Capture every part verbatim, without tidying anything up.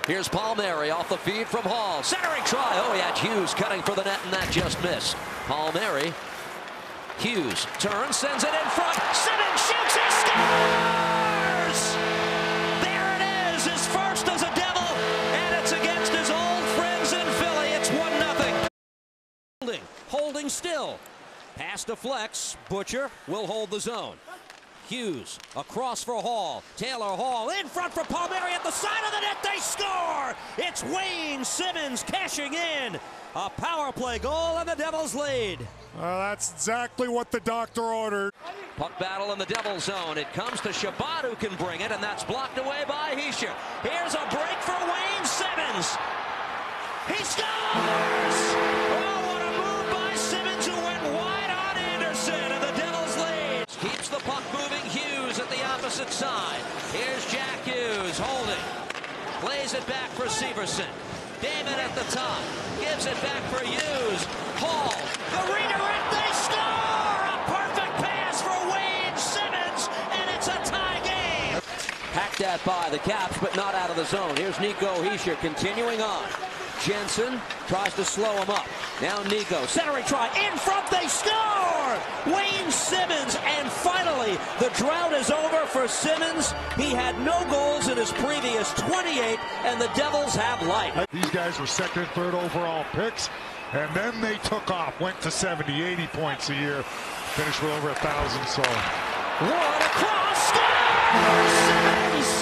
Here's Palmieri off the feed from Hall. Centering try. Oh, he had Hughes cutting for the net, and that just missed. Palmieri. Hughes turns, sends it in front. Simmonds shoots, he scores! There it is, his first as a Devil, and it's against his old friends in Philly. It's one nothing. Holding, holding still. Pass deflects. Butcher will hold the zone. Hughes across for Hall. Taylor Hall in front for Palmieri at the side of the net. They score! It's Wayne Simmonds cashing in. A power play goal and the Devils lead. Well, that's exactly what the doctor ordered. Puck battle in the Devils zone. It comes to Shabbat, who can bring it, and that's blocked away by Hischier. Here's a break for Wayne Simmonds. He scores! Oh, what a move by Simmonds, who went wide on Anderson, and the Devils lead. Keeps the puck moving. Hughes at the opposite side. Here's Jack Hughes holding. Plays it back for Severson. Damon at the top. Gives it back for Hughes. Hall. The redirect. They score! A perfect pass for Wayne Simmonds, and it's a tie game. Hacked at by the Caps, but not out of the zone. Here's Nico Hischier continuing on. Jensen tries to slow him up. Now Nico, centering try, in front, they score! Wayne Simmonds, and finally, the drought is over for Simmonds. He had no goals in his previous twenty-eight, and the Devils have life. These guys were second and third overall picks, and then they took off, went to seventy, eighty points a year, finished with over a thousand, so. One across, score! Simmonds!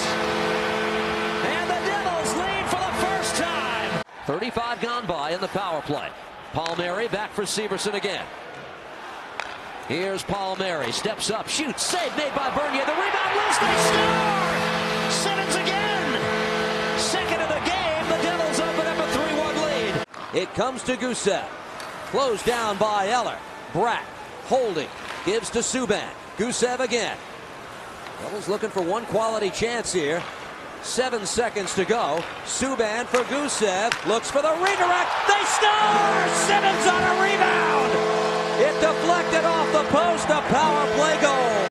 And the Devils lead for the first time. thirty-five gone by in the power play. Palmieri back for Severson again. Here's Palmieri, steps up, shoots, save made by Bernier. The rebound loose, they score! Simmonds again! Second of the game, the Devils open up a three one lead. It comes to Gusev. Closed down by Eller. Bratt holding, gives to Subban. Gusev again. Devils looking for one quality chance here. Seven seconds to go. Subban for Gusev. Looks for the redirect. They score! Simmonds on a rebound! It deflected off the post. A power play goal.